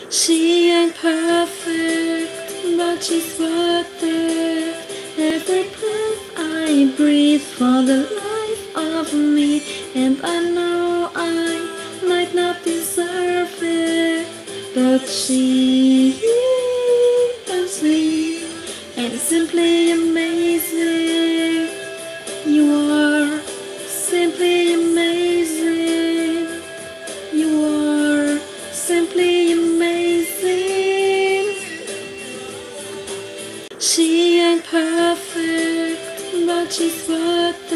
She ain't perfect, but she's worth it. Every breath I breathe for the life of me, and I know I might not deserve it, but she loves me, and simply amazing. You are simply amazing. You are simply amazing. She ain't perfect, but she's worth